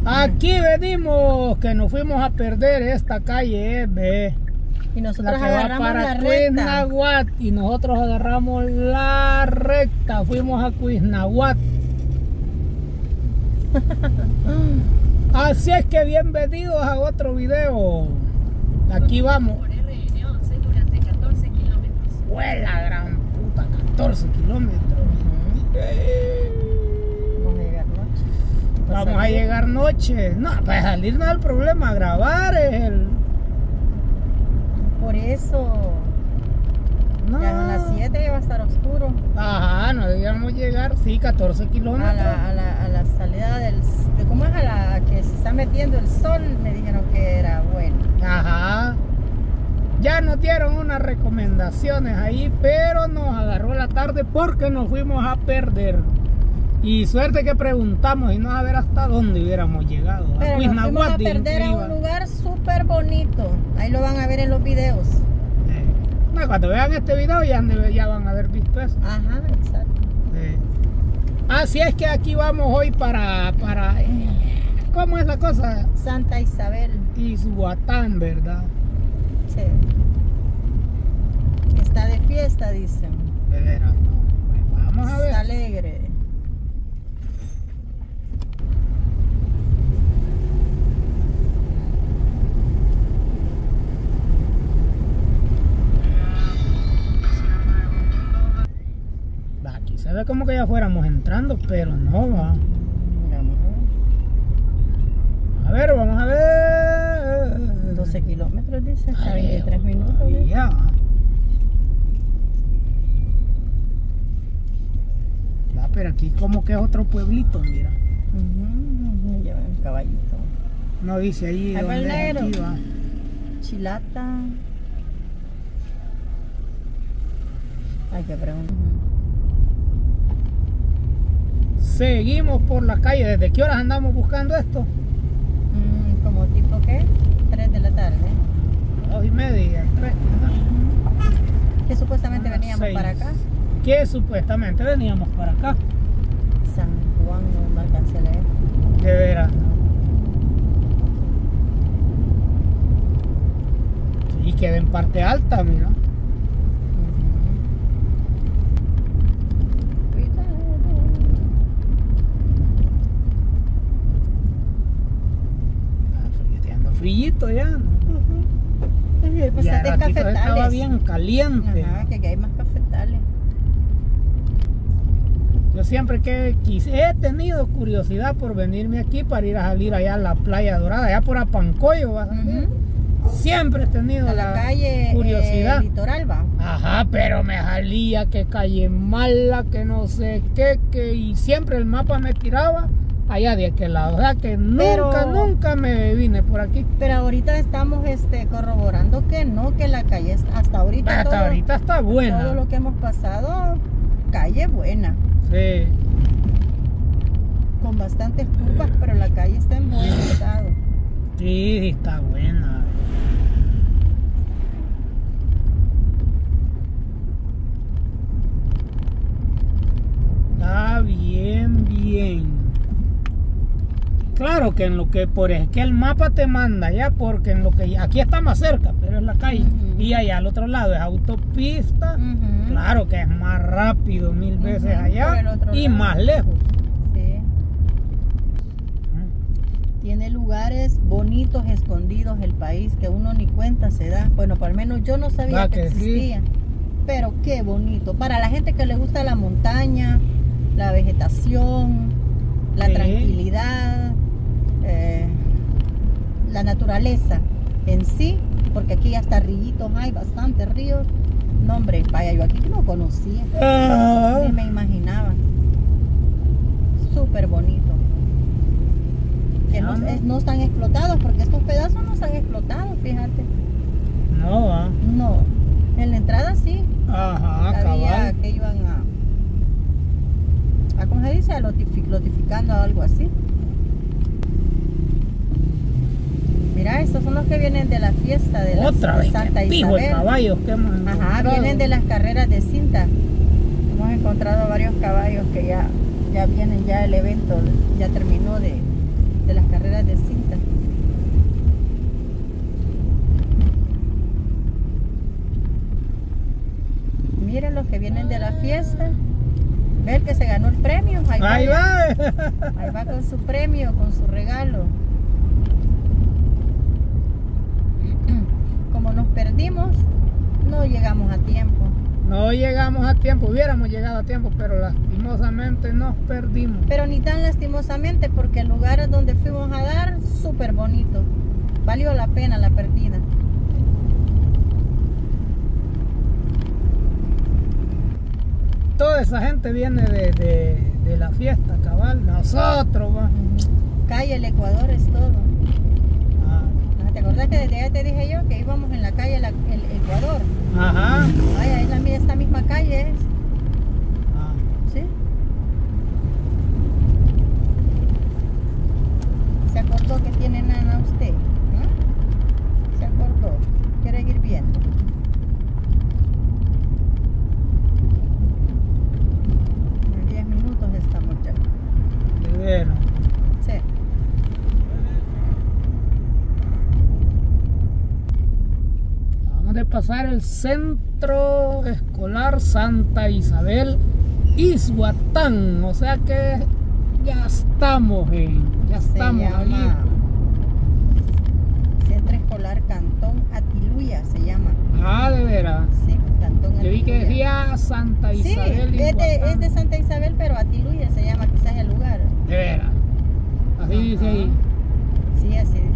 Aquí venimos, que nos fuimos a perder esta calle, ve. Y nosotros La que va agarramos para la recta. Cuisnahuat, y nosotros agarramos la recta, fuimos a Cuisnahuat. Así es que bienvenidos a otro video. Aquí vamos. Fue la gran puta, 14 kilómetros. Vamos a llegar noche. No, para salir no es el problema, grabar es el... Por eso. No. Ya a las 7 ya va a estar oscuro. Ajá, no debíamos llegar, sí, 14 kilómetros. A la salida del... ¿Cómo es? A la que se está metiendo el sol, me dijeron que era bueno. Ajá. Ya nos dieron unas recomendaciones ahí, pero nos agarró la tarde porque nos fuimos a perder. Y suerte que preguntamos y no a ver hasta dónde hubiéramos llegado. Pero nos fuimos a perder a un lugar súper bonito. Ahí lo van a ver en los videos. No, cuando vean este video ya van a haber visto eso. Ajá, exacto. Así es que aquí vamos hoy para ¿cómo es la cosa? Santa Isabel. Izhuatán, ¿verdad? Sí. Está de fiesta, dicen. De veras, no. Pues vamos a ver. Está alegre. Aquí se ve como que ya fuéramos entrando, pero no va. A ver, vamos a ver. 12 kilómetros, dice. A 23 minutos. Ya. Va, pero aquí como que es otro pueblito, mira. Lleva un caballito. No dice ahí dónde es, aquí va. Chilata. Hay que preguntar. Seguimos por la calle. ¿Desde qué horas andamos buscando esto? Como tipo ¿qué? 3 de la tarde. 2:30, 3. Que supuestamente veníamos 6. para acá. Que supuestamente veníamos para acá. San Juan, no alcancé a leer. De veras. Y queda en parte alta, mira. Frillito ya, ¿no? Pues ya de cafetales. Estaba bien caliente. Ajá, que aquí hay más cafetales. Yo siempre que he tenido curiosidad por venirme aquí para ir a salir allá a la Playa Dorada, allá por Apancoyo, ¿va? Siempre he tenido la calle, curiosidad. Litoral, va. Ajá, pero me salía que calle mala, que no sé qué, y siempre el mapa me tiraba allá de aquel lado, o sea que nunca me vine por aquí. Pero ahorita estamos corroborando que no, que la calle hasta ahorita ahorita está buena. Todo lo que hemos pasado, calle buena. Sí. Con bastantes curvas, pero la calle está en buen estado. Sí, está buena. Está bien. Claro que en lo que es que el mapa te manda ya, porque en lo que aquí está más cerca, pero es la calle, y allá al otro lado es autopista. Claro que es más rápido 1000 veces allá y más lejos. Sí. Tiene lugares bonitos escondidos el país que uno ni cuenta se da. Bueno, por lo menos yo no sabía que existía. Sí. Pero qué bonito. Para la gente que le gusta la montaña, la vegetación, la tranquilidad, la naturaleza en sí, porque aquí hasta ríos hay, bastantes ríos. No, hombre, vaya, yo aquí no conocía, ni me imaginaba. Súper bonito. Que no están explotados, porque estos pedazos no están explotados, fíjate. No, va. No, en la entrada sí. Ajá, había cabal. Que iban a ¿cómo se dice? A lotificando o algo así. Mira, estos son los que vienen de la fiesta de la Santa Isabel. Caballos que hemos encontrado. Vienen de las carreras de cinta. Hemos encontrado varios caballos que ya vienen, ya el evento ya terminó de las carreras fiesta. Ve el que se ganó el premio. Ahí va. Ahí va con su premio, con su regalo. Como nos perdimos, no llegamos a tiempo. No llegamos a tiempo, hubiéramos llegado a tiempo, pero lastimosamente nos perdimos. Pero ni tan lastimosamente, porque el lugar donde fuimos a dar, súper bonito. Valió la pena la pérdida. Toda esa gente viene de la fiesta, cabal. Nosotros, va. Calle El Ecuador es todo. ¿Te acordás que desde allá te dije yo que íbamos en la calle el Ecuador? Ajá. Ay, ahí esta misma calle es. ¿Sí? ¿Se acordó que tiene nana usted? ¿Se acordó? ¿Quiere ir viendo? En 10 minutos estamos ya. De veras. Sí. De pasar el Centro Escolar Santa Isabel Izhuatán, o sea que ya estamos ahí. Centro Escolar Cantón Atiluya se llama. Ah, de veras. Sí, Cantón Atiluya. Yo vi que decía Santa Isabel. Sí, es de Santa Isabel, pero Atiluya se llama quizás el lugar. De veras. Así dice ahí. Sí, así dice.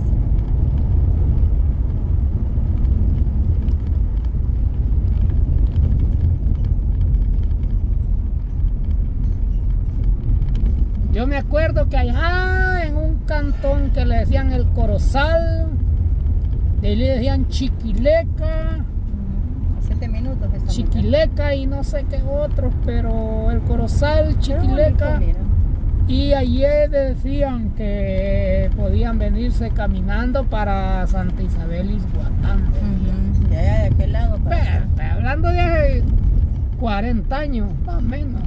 Yo me acuerdo que allá en un cantón que le decían el Corozal, de ahí le decían Chiquileca. 7 minutos. Chiquileca y no sé qué otros, pero el Corozal, Chiquileca. Bonito, y ayer decían que podían venirse caminando para Santa Isabel Izhuatán. De allá de aquel lado. Pero estoy hablando de hace 40 años, más o menos.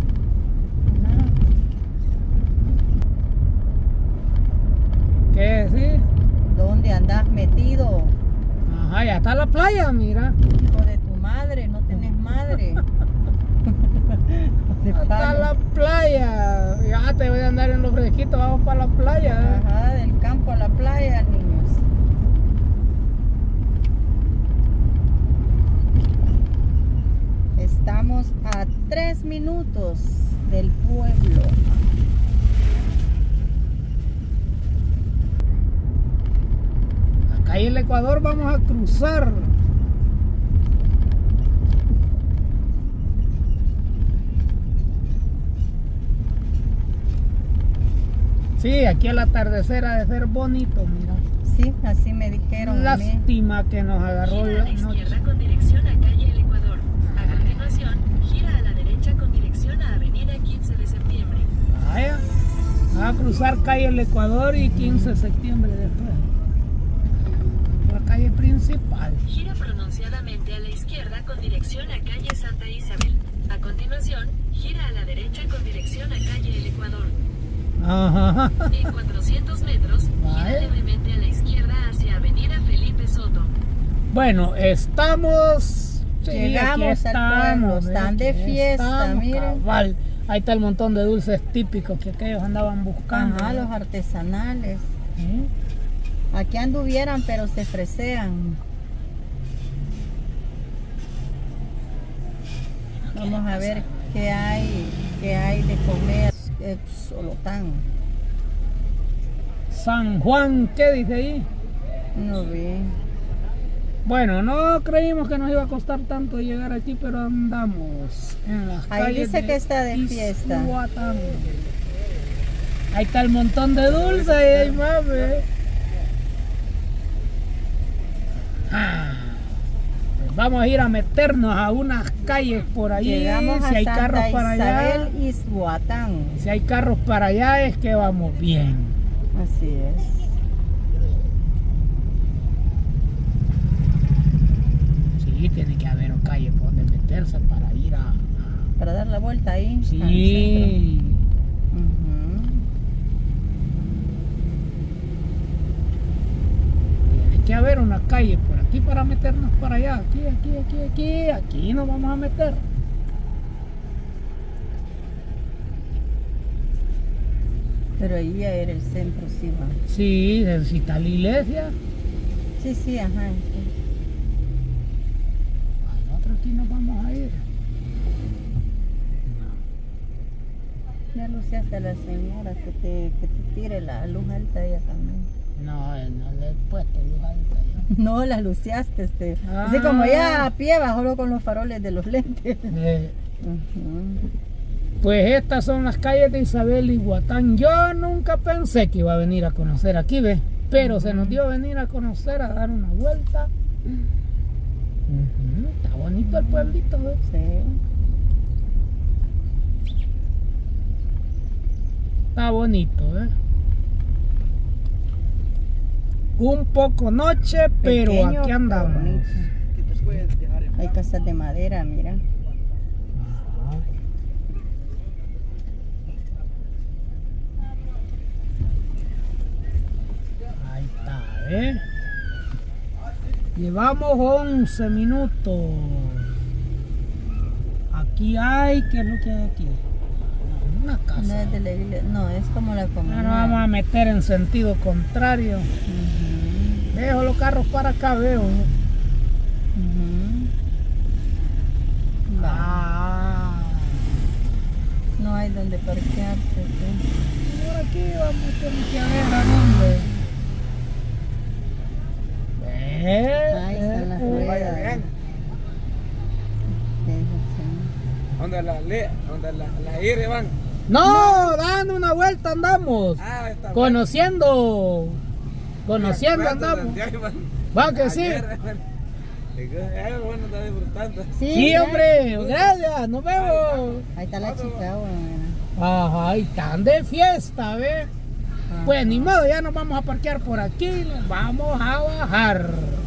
¿Qué decir? ¿Dónde andás metido? Ajá, ya está la playa, mira. Hijo de tu madre, no tenés madre. Está la playa. Ya te voy a andar en los fresquitos, vamos para la playa. Ajá, del campo a la playa, niños. Estamos a 3 minutos del pueblo. Ahí en el Ecuador vamos a cruzar. Sí, aquí el atardecer ha de ser bonito, mira. Sí, así me dijeron. Lástima que nos agarró la noche. Gira a la izquierda con dirección a calle El Ecuador. A continuación, gira a la derecha con dirección a avenida 15 de septiembre. Vaya, va a cruzar calle El Ecuador y 15 de septiembre después. Calle principal. Gira pronunciadamente a la izquierda con dirección a calle Santa Isabel. A continuación, gira a la derecha con dirección a calle El Ecuador. Ajá. En 400 metros, gira levemente a la izquierda hacia avenida Felipe Soto. Bueno, estamos... Llegamos al pueblo, están de fiesta, miren. Cabal. Ahí está el montón de dulces típicos que aquellos andaban buscando. Ajá, los artesanales. Aquí anduvieran, pero se fresean. Vamos a ver qué hay de comer. Solotán. San Juan, ¿qué dice ahí? No vi. Bueno, no creímos que nos iba a costar tanto llegar aquí, pero andamos en las calles. Ahí dice que está de fiesta. Izhuatán. Ahí está el montón de dulces y hay más, pues vamos a ir a meternos a unas calles por ahí. Llegamos si hay a carros Santa para Isabel allá, Izhuatán. si hay carros para allá es que vamos bien. Así es. Sí, tiene que haber calle por donde meterse para ir a... Para dar la vuelta ahí. Sí. Tiene que haber una calle por aquí para meternos para allá. Aquí nos vamos a meter. Pero ahí ya era el centro, sí va. Sí, si está la iglesia. Sí, sí, ajá. Sí. Nosotros aquí nos vamos a ir. Ya luciaste a la señora que te tire la luz alta ella también. No, no le he puesto luz alta yo. No, la luciaste, así como ya a pie, solo con los faroles de los lentes. Pues estas son las calles de Isabel y Guatán. Yo nunca pensé que iba a venir a conocer aquí, ¿ves? Pero se nos dio venir a conocer, a dar una vuelta. Está bonito el pueblito, ¿ves? Sí. Está bonito, ¿eh? Un poco noche, pero pequeño, aquí andamos. Hay casas de madera, mira. Ahí está, ¿eh? Llevamos 11 minutos. Aquí hay, ¿qué es lo que hay aquí? Una casa. No es de la iglesia, no, es como la comunidad. Ahora nos vamos a meter en sentido contrario. Dejo los carros para acá, veo. No hay donde parquearse. ¿Sí? Por aquí vamos a tener que ver a dónde. Ahí están las ruedas. Vaya bien. ¿Dónde la IRE van? No, dando una vuelta andamos. Está Conociendo andamos. Va que sí. Bueno, está disfrutando. Sí, hombre, gracias, nos vemos. Ahí está la chica, Ajá, ahí están de fiesta, ¿ves? Pues ni modo, ya nos vamos a parquear por aquí, nos vamos a bajar.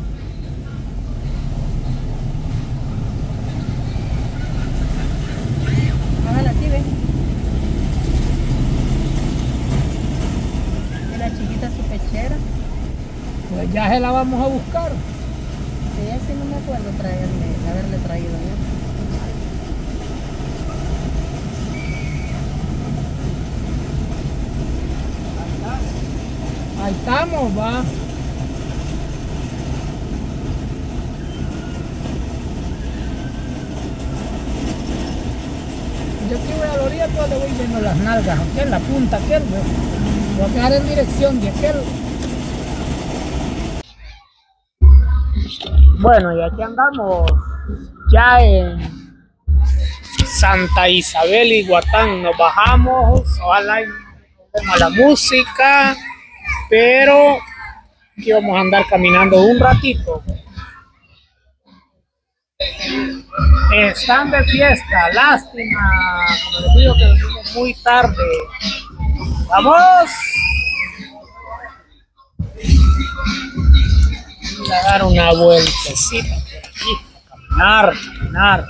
Bájala aquí, ve. Y la chiquita su pechera. Pues ya se la vamos a buscar. Sí, así no me acuerdo haberle traído ya. Ahí estamos, va. Yo aquí voy a la orilla, pues le voy viendo las nalgas, aquí en la punta, aquel, ¿ves? Voy a quedar en dirección de aquel. Bueno, y aquí andamos ya en Santa Isabel y Guatán. Nos bajamos, ojalá y vemos la música, pero aquí vamos a andar caminando un ratito. Están de fiesta, lástima, como les digo que venimos muy tarde. ¡Vamos! Voy a dar una vueltecita por aquí, a caminar.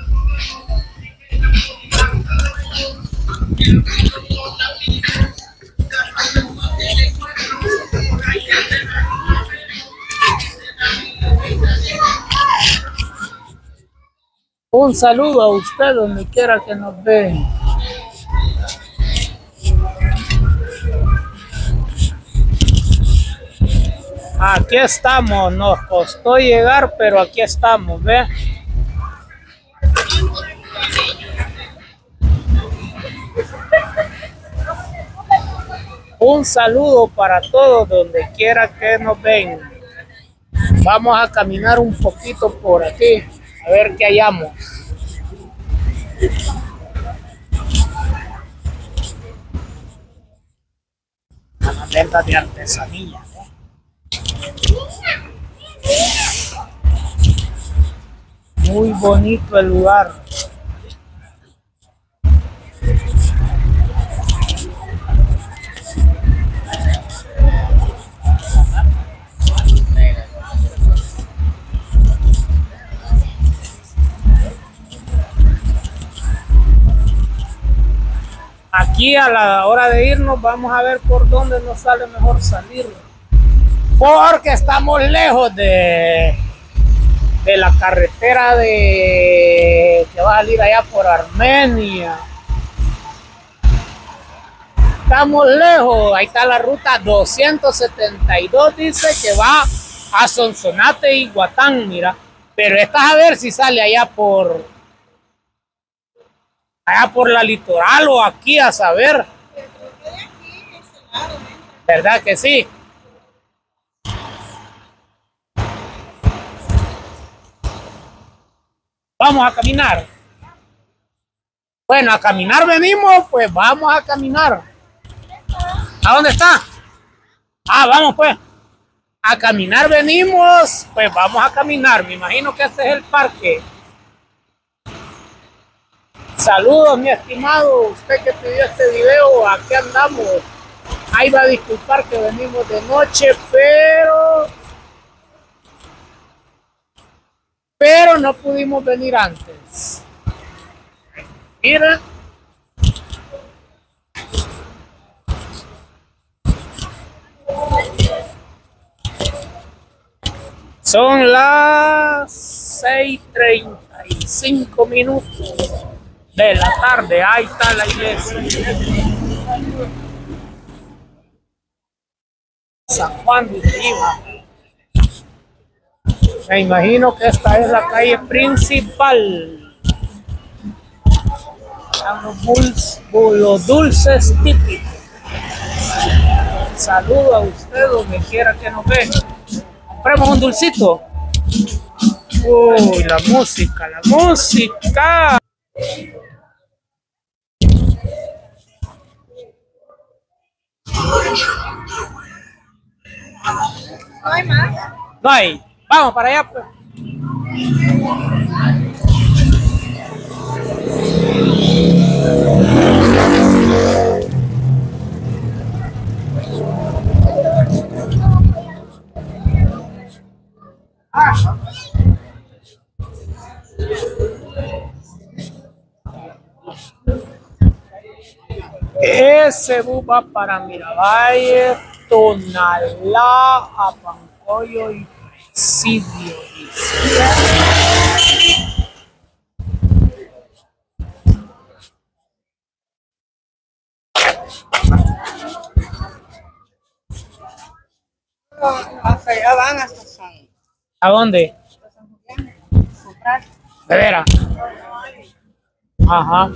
Un saludo a usted donde quiera que nos vean. Aquí estamos, nos costó llegar, pero aquí estamos, ¿ve? Un saludo para todos donde quiera que nos ven. Vamos a caminar un poquito por aquí, a ver qué hallamos. A las ventas de artesanía. Muy bonito el lugar. Aquí a la hora de irnos vamos a ver por dónde nos sale mejor salir, porque estamos lejos de la carretera que va a salir allá por Armenia. estamos lejos. Ahí está la ruta 272, dice que va a Sonsonate y Guatán, mira. Pero esta es a ver si sale allá por la litoral o aquí, a saber. ¿Verdad que sí? Vamos a caminar. Bueno, a caminar venimos, pues vamos a caminar. ¿A dónde está? Ah, vamos pues. A caminar venimos, pues vamos a caminar. Me imagino que este es el parque. Saludos, mi estimado. Usted que pidió este video, aquí andamos. Ahí va a disculpar que venimos de noche, pero no pudimos venir antes. Mira. Son las 6:35 de la tarde. Ahí está la iglesia. San Juan de Riva. Me imagino que esta es la calle principal. Los dulces típicos. Saludo a usted donde quiera que nos ve. Compremos un dulcito. Uy, la música, la música. ¿No hay más? No hay. Vamos para allá, pues. Ese bus va para Miravalle, Tonalá, Apancoyo y Presidio. Hasta allá van, hasta San. ¿A dónde? Comprar. De veras. Ajá.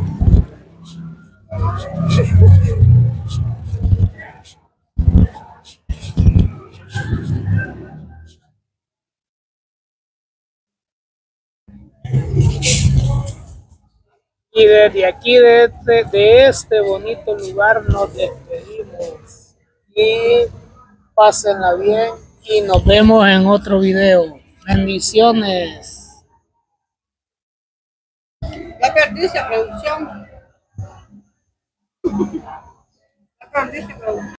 Y desde aquí, de este bonito lugar, nos despedimos. Y pásenla bien y nos vemos en otro video. Bendiciones. Ya perdiste producción. Ya perdiste producción.